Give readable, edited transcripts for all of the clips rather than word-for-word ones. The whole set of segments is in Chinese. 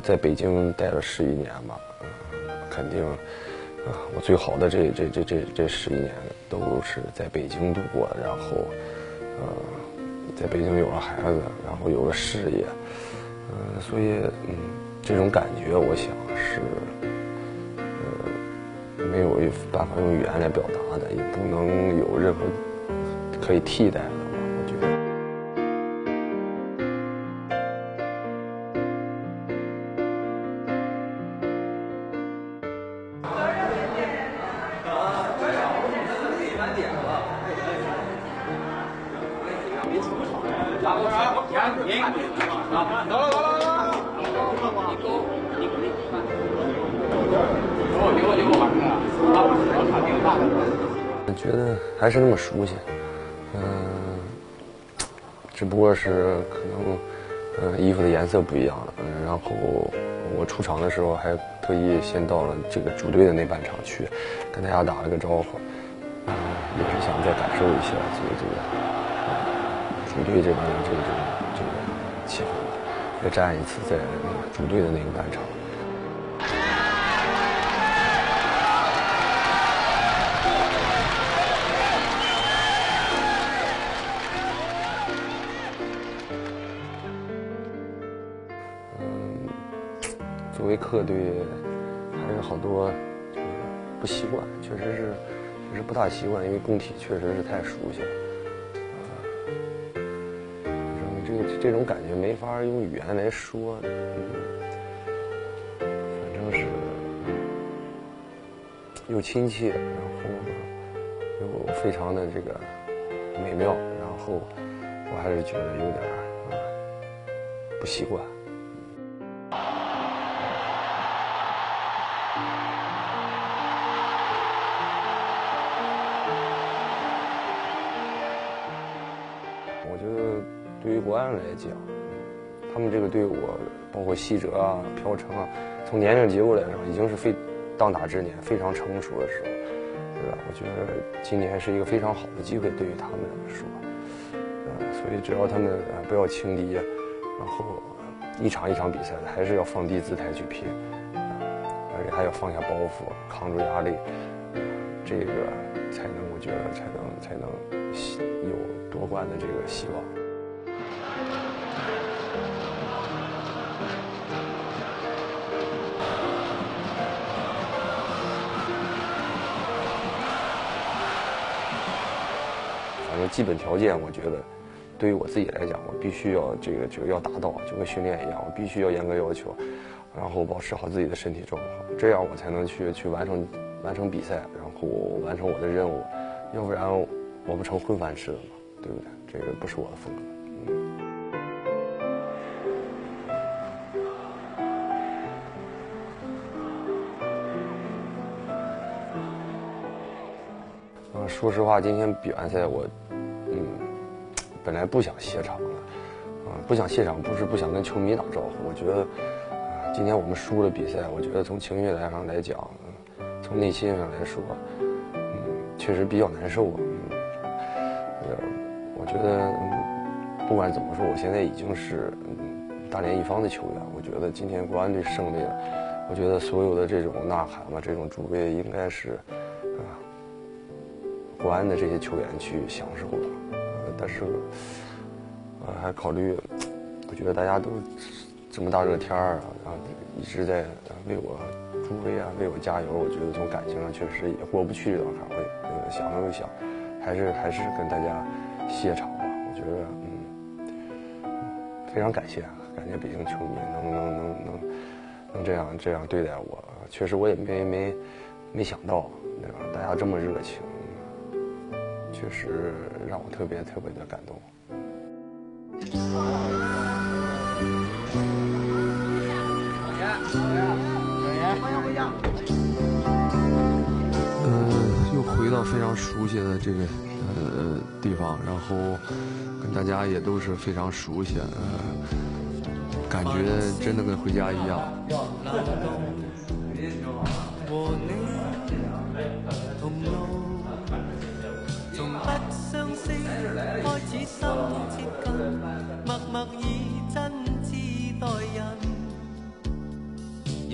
在北京待了11年吧，肯定，我最好的这11年都是在北京度过的。然后，在北京有了孩子，然后有了事业，所以这种感觉，我想是，没有办法用语言来表达的，也不能有任何可以替代的吧，我觉得。我觉得还是那么熟悉，只不过是可能，衣服的颜色不一样了。然后我出场的时候还特意先到了这个主队的那半场去，跟大家打了个招呼，也是想再感受一下这个主队这边的这个气氛，再站一次在主队的那个半场。作为客队，还是好多不习惯，确实不大习惯，因为工体确实是太熟悉了。这种感觉没法用语言来说，反正是又亲切，然后又非常的这个美妙，然后我还是觉得有点不习惯。我觉得对于国安来讲，他们这个队伍，包括西哲啊、朴成啊，从年龄结构来说，已经是当打之年，非常成熟的时候，对吧？我觉得今年是一个非常好的机会，对于他们来说，所以只要他们不要轻敌，然后一场一场比赛还是要放低姿态去拼，而且还要放下包袱，扛住压力，这个才能，我觉得才能有夺冠的这个希望。反正基本条件，我觉得对于我自己来讲，我必须要这个就要达到，就跟训练一样，我必须要严格要求，然后保持好自己的身体状况，这样我才能去完成比赛，然后完成我的任务，要不然我不成混饭吃了嘛，对不对？这个不是我的风格。说实话，今天比完赛我，本来不想歇场的，不想歇场不是不想跟球迷打招呼，我觉得，今天我们输了比赛，我觉得从情绪上来讲，从内心上来说，确实比较难受。我觉得，不管怎么说，我现在已经是大连一方的球员，我觉得今天国安队胜利了，我觉得所有的这种呐喊嘛，这种助威应该是，国安的这些球员去享受了，但是，还考虑，我觉得大家都这么大热天儿啊，一直在为我助威啊，为我加油，我觉得这种感情上确实也过不去这道坎，我想了又想，还是跟大家谢场吧。我觉得，非常感谢北京球迷能这样对待我，确实我也没想到，对吧？大家这么热情。确实让我特别的感动。又回到非常熟悉的这个地方，然后跟大家也都是非常熟悉，感觉真的跟回家一样。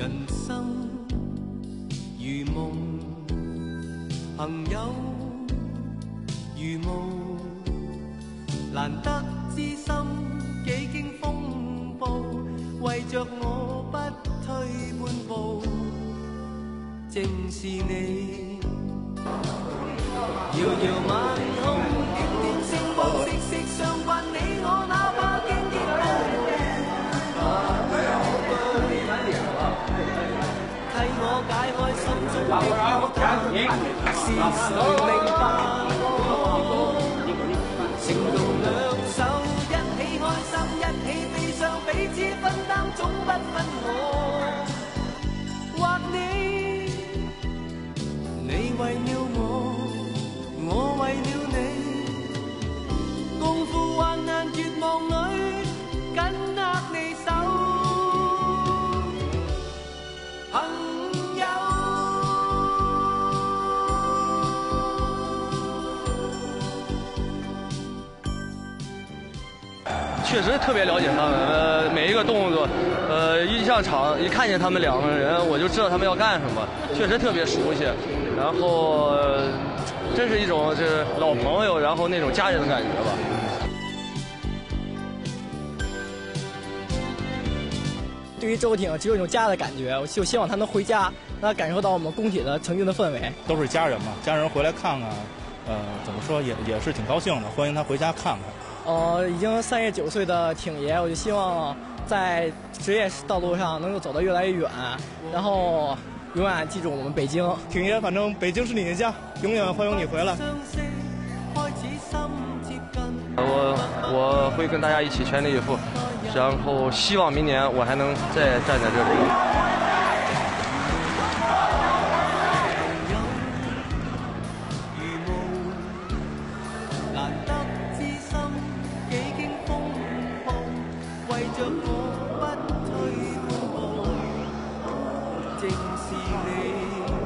人生如梦，朋友如雾，难得知心几经风暴，为着我不退半步，正是你。遥遥晚空，点点星光，息息相关，你我哪怕經結伴。替我解開心中的khó關，是誰明白？情同兩手，一起開心，一起悲傷，彼此分擔，總不分我或你。你為了我為了你，共赴患難絕望裏，緊握你手，朋友。 确实特别了解他们，每一个动作，一上场一看见他们两个人，我就知道他们要干什么，确实特别熟悉，然后。真是一种就是老朋友，然后那种家人的感觉吧。 对于周挺，只有一种家的感觉。我就希望他能回家，让他感受到我们工体的曾经的氛围。 都是家人嘛，家人回来看看，怎么说也是挺高兴的，欢迎他回家看看。 已经39岁的挺爷，我就希望在职业道路上能够走得越来越远，然后。永远记住我们北京， 挺爷，反正北京是你的家，永远欢迎你回来。 我会跟大家一起全力以赴，然后希望明年我还能再站在这里。 正是你。